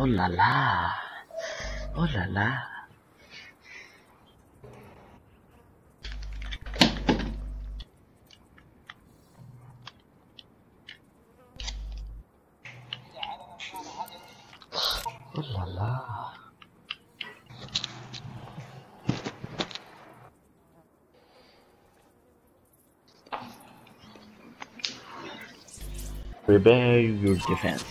Oh la la. Oh la la. Oh la la. Prepare your defenses.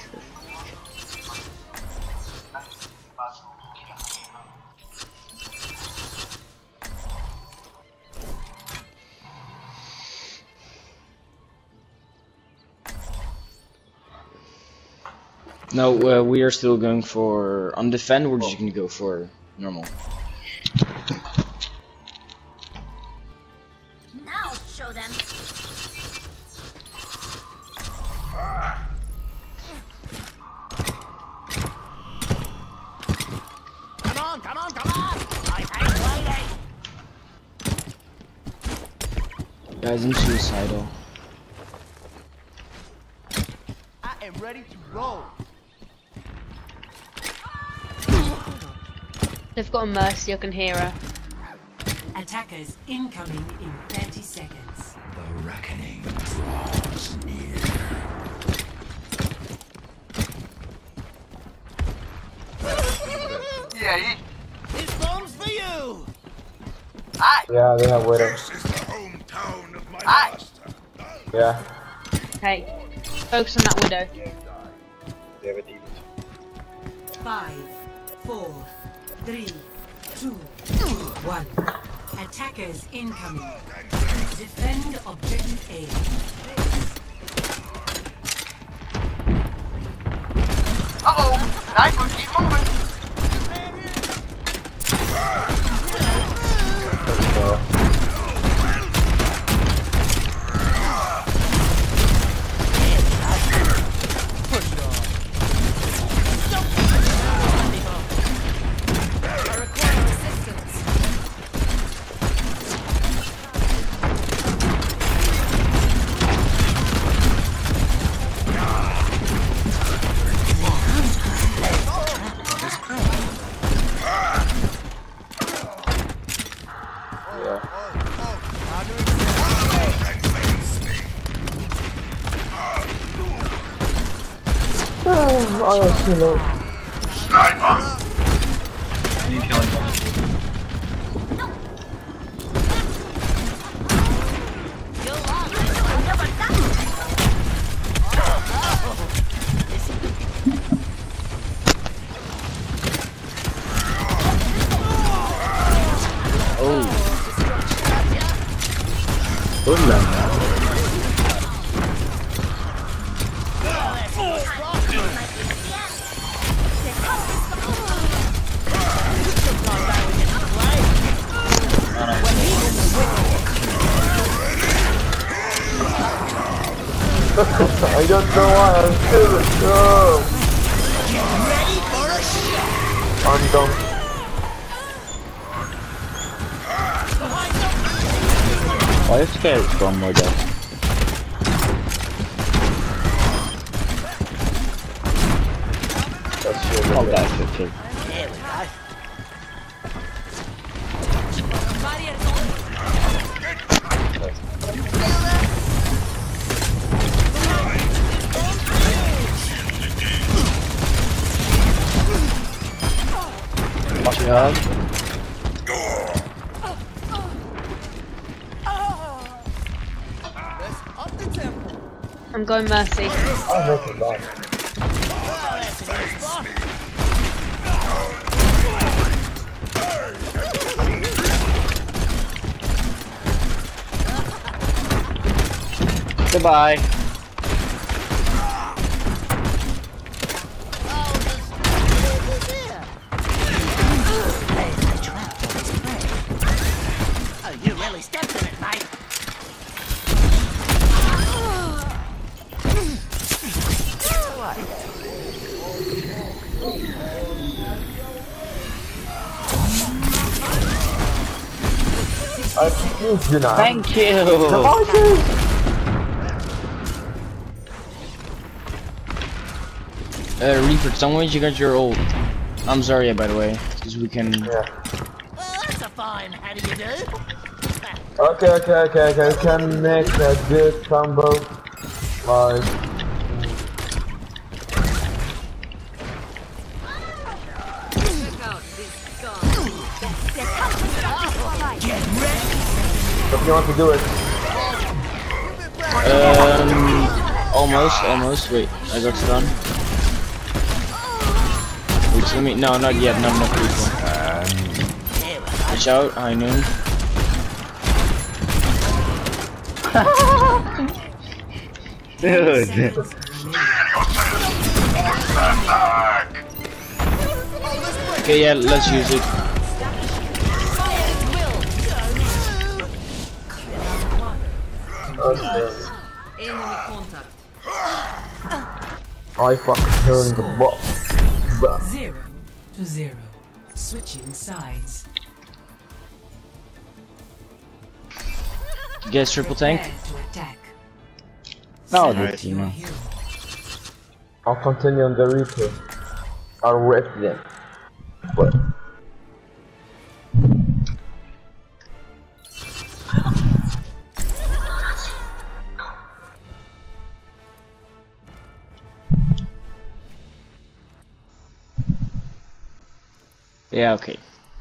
No, we are still going for on defend. We're just gonna go for normal. Now show them. Come on, come on, come on! I ain't waiting. Guys, I'm suicidal. I am ready to roll. They've got a Mercy, I can hear her. Attackers incoming in 30 seconds. The reckoning draws near. Yeah, this bomb's for you. Yeah, they have Widow. This is the hometown of my Aye. master. Yeah. Okay, focus on that Widow. They have a demon. 5, 4, 3, 2, 1. Attackers incoming. Defend objective A. Uh-oh. Nice one. Keep moving. I require assistance. Oh, too low. Oh la la. I don't know why I'm still I'm done. Why is scared from Widow? That's your Oh, that's it too. Watch your head. Up the temple. I'm going Mercy. I'm looking back. Goodbye. Oh, you really stepped in it, mate. I refuse you now. Thank you. Reaper, tell me you got your ult. I'm Zarya, by the way, because we can. Yeah. Well, that's a fine. How do you do? Okay. Can make a good combo. Like. If you want to do it. Almost. Wait, I got stunned. Wait, let me. No, not yet. Not enough people. Watch out, high noon. Dude. Okay, yeah, let's use it. Enemy contact. I fucking turned the ball. 0-0. Switching sides. Guess triple tank. Prepare to attack. No, Select this, your you know. hero. I'll continue on the replay. I'll rip them. But Yeah, okay.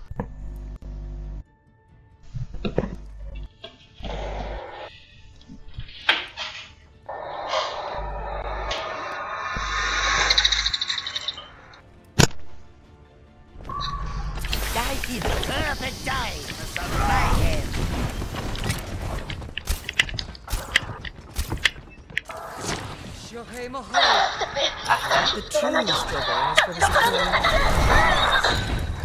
That is a perfect day for some mayhem. The true struggle is for the security.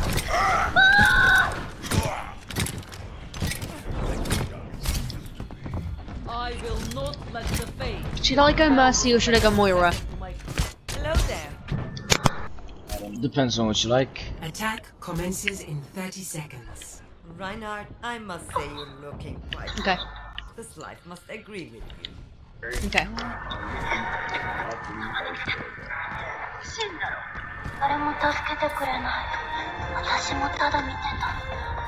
I will not let the fate. Should I go Mercy or should I go Moira? Hello there. Depends on what you like. Attack commences in 30 seconds. Reinhardt, I must say you're looking quite Okay. This life must agree with you. Okay. 死んだろ。誰も助けてくれない。私もただ見てた。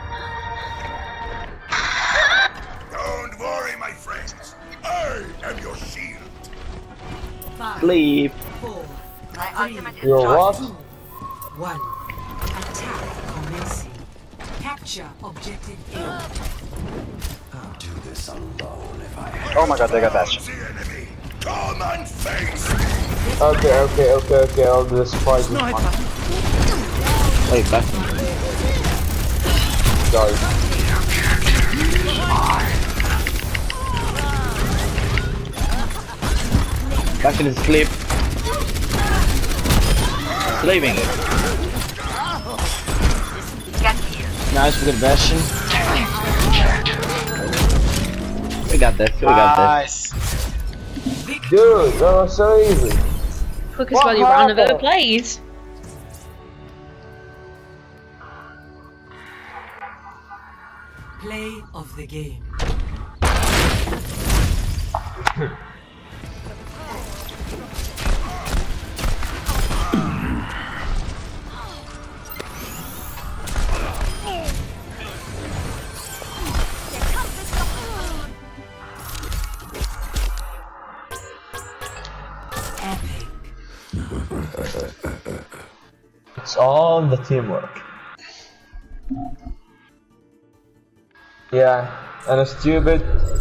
Don't worry, my friends. I am your shield. 5, Sleep. 4, yo, what? 1. Attack commencing. Capture objective A. I'll do this alone if I have Oh my god, they got that. the enemy. Come and face. Okay. I'll do this fight. Wait, that's Sorry. Bastion is asleep. Sleeping it. Nice, we got Bastion. We got this. We got this. Dude, that was so easy. Quickest value round I've ever played. Play of the game. Epic. It's all the teamwork. Yeah, and a stupid